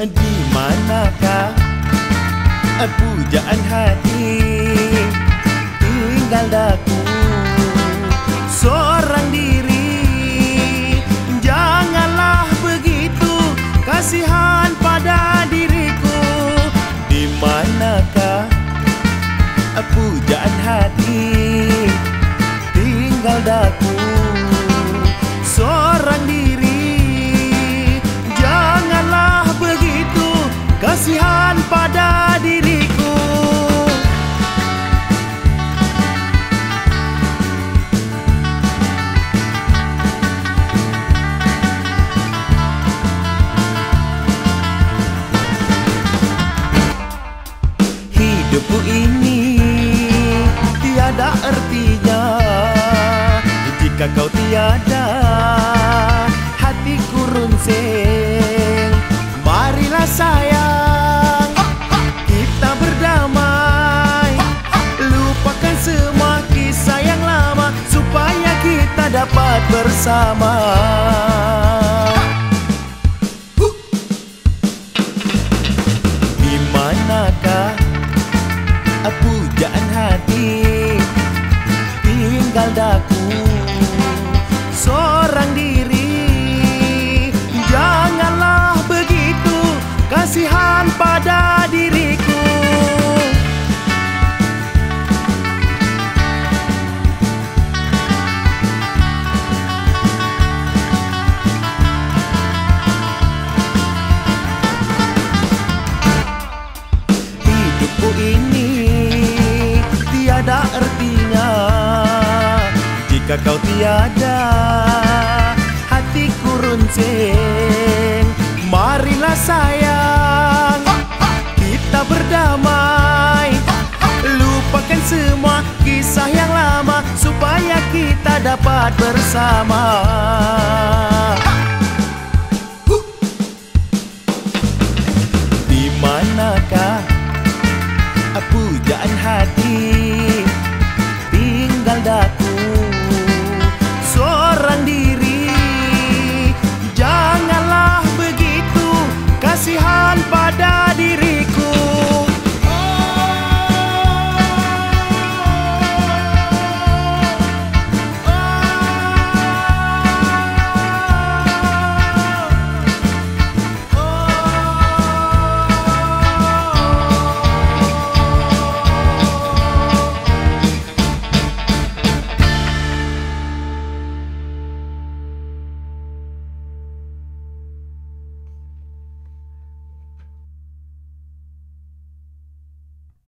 Di manakah pujaan hati tinggal daku seorang diri. Janganlah begitu, kasihan pada diriku. Di manakah pujaan hati tinggal daku seorang diri. Janganlah begitu, kasihan pada diriku. Hidupku ini tiada artinya jika kau tiada. Hatiku runsing, marilah sayang kita berdamai. Lupakan semua kisah yang lama supaya kita dapat bersama. Di manakah pujaan hati tinggal daku seorang diri. Janganlah begitu, kasihan pada diriku. Hidupku ini tiada artinya jika kau tiada. Hatiku runsing, marilah sayang kita berdamai. Lupakan semua kisah yang lama supaya kita dapat bersama.